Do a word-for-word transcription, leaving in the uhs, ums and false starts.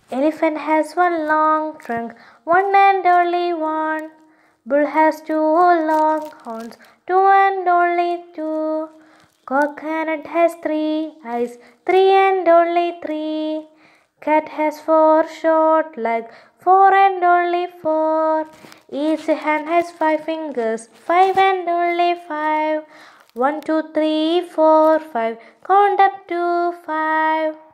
Elephant has one long trunk, one and only one. Bull has two long horns, two and only two. Coconut has three eyes, three and only three. Cat has four short legs, four and only four. Each hand has five fingers, five and only five. One, two, three, four, five. Count up to five.